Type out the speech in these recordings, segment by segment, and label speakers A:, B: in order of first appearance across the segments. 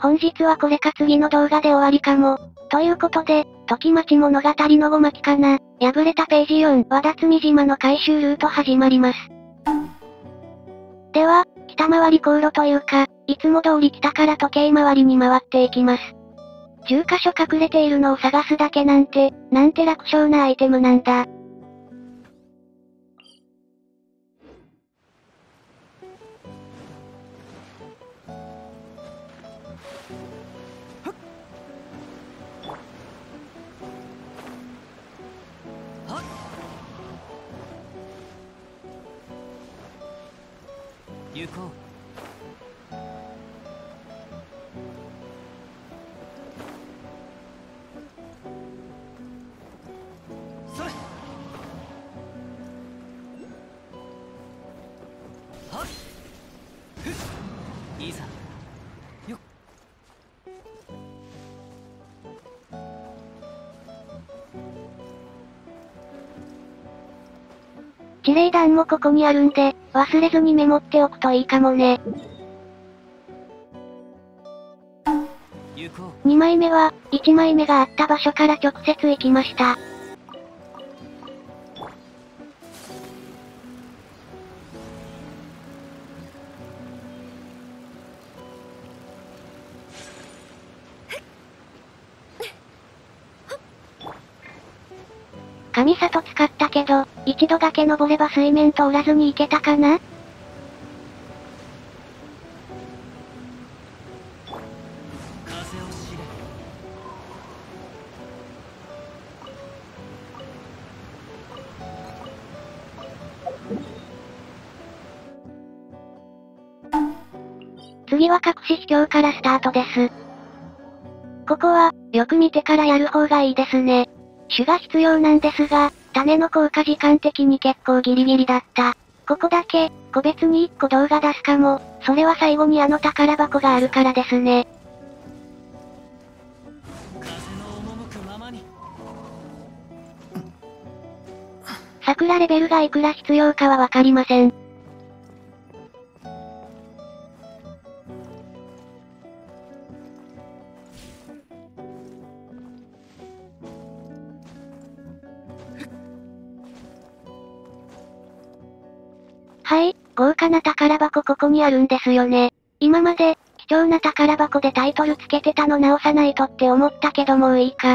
A: 本日はこれか次の動画で終わりかも。ということで、時待ち物語のごまきかな。破れたページ4、和田摘島の回収ルート始まります。では、北回り航路というか、いつも通り北から時計回りに回っていきます。10カ所隠れているのを探すだけなんて楽勝なアイテムなんだ。
B: 行こう。それ。はっ。ふっ。いいさ。よっ。
A: 地雷弾もここにあるんで、忘れずにメモっておくといいかもね。2枚目は、1枚目があった場所から直接行きました。神里使ったけど、一度だけ登れば水面通らずに行けたかな？次は隠し秘境からスタートです。ここは、よく見てからやる方がいいですね。種が必要なんですが、種の効果時間的に結構ギリギリだった。ここだけ、個別に1個動画出すかも、それは最後にあの宝箱があるからですね。桜レベルがいくら必要かはわかりません。はい、豪華な宝箱ここにあるんですよね。今まで、貴重な宝箱でタイトルつけてたの直さないとって思ったけどもういいか。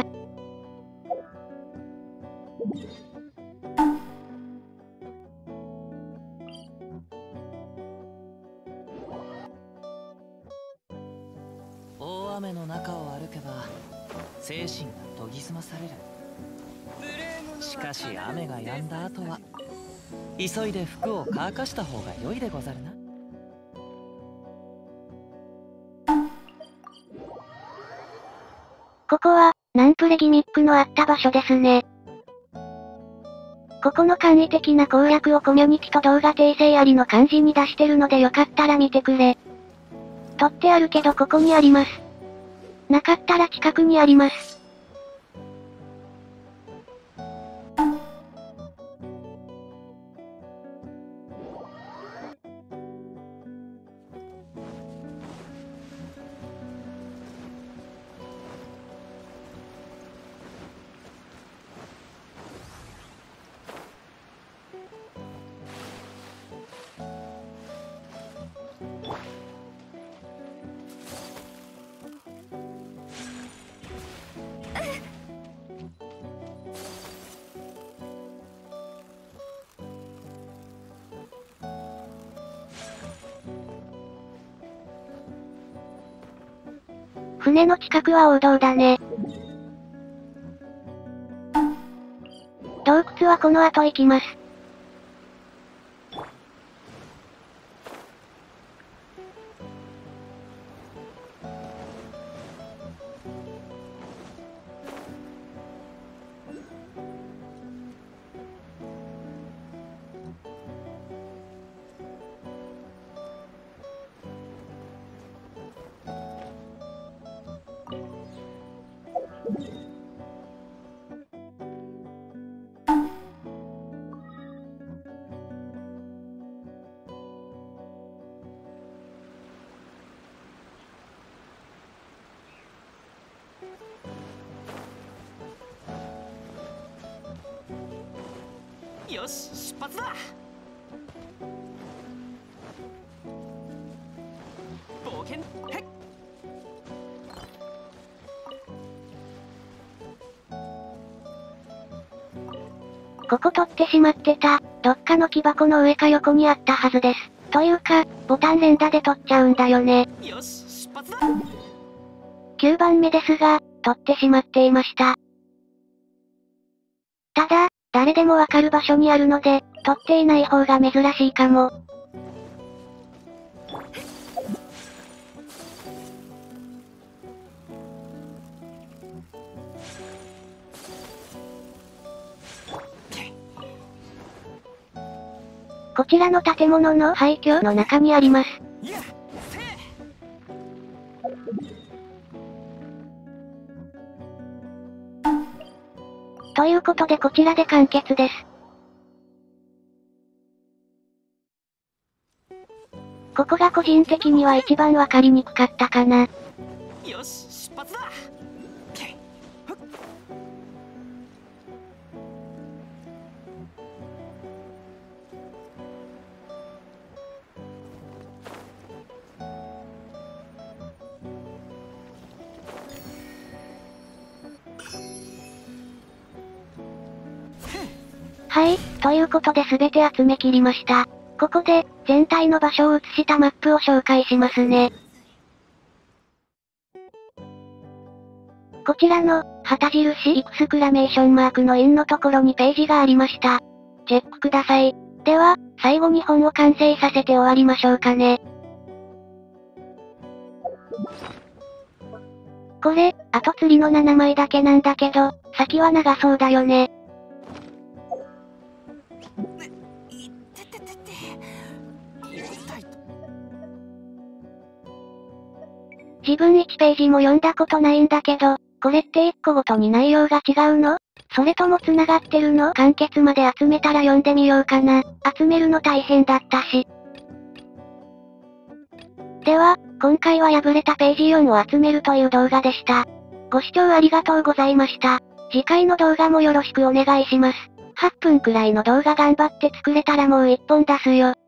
B: 大雨の中を歩けば、精神が研ぎ澄まされる。しかし雨が止んだ後は、急いで服を乾かした方が良いでござるな。
A: ここは、ナンプレギミックのあった場所ですね。ここの簡易的な攻略をコミュニティと動画訂正ありの漢字に出してるのでよかったら見てくれ。取ってあるけどここにあります。なかったら近くにあります。船の近くは王道だね。洞窟はこの後行きます。
B: よし、出発だ。冒険へっ。
A: ここ取ってしまってた。どっかの木箱の上か横にあったはずです。というか、ボタン連打で取っちゃうんだよね。
B: よし、出発だ。
A: 9番目ですが、取ってしまっていました。ただ、誰でもわかる場所にあるので、取っていない方が珍しいかも。こちらの建物の廃墟の中にあります。ということでこちらで完結です。ここが個人的には一番わかりにくかったかな。
B: よし、出発だ。
A: はい、ということで全て集め切りました。ここで、全体の場所を写したマップを紹介しますね。こちらの、旗印エクスクラメーションマークの印のところにページがありました。チェックください。では、最後に本を完成させて終わりましょうかね。これ、あと釣りの7枚だけなんだけど、先は長そうだよね。自分1ページも読んだことないんだけど、これって1個ごとに内容が違うの？それとも繋がってるの？完結まで集めたら読んでみようかな。集めるの大変だったし。では、今回は破れたページ4を集めるという動画でした。ご視聴ありがとうございました。次回の動画もよろしくお願いします。8分くらいの動画頑張って作れたらもう1本出すよ。